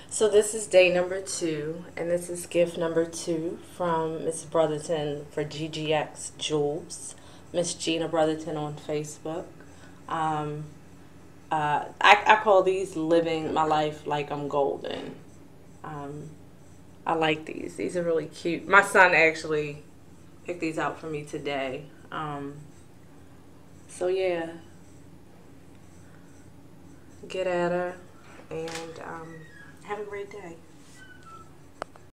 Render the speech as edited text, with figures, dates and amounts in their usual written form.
So this is day number 2, and this is gift number 2 from Miss Brotherton for GGX Jewels. Miss Gina Brotherton on Facebook. Um, I call these living my life like I'm golden. Um, I like these. These are really cute. My son actually picked these out for me today. So yeah, get at her and have a great day.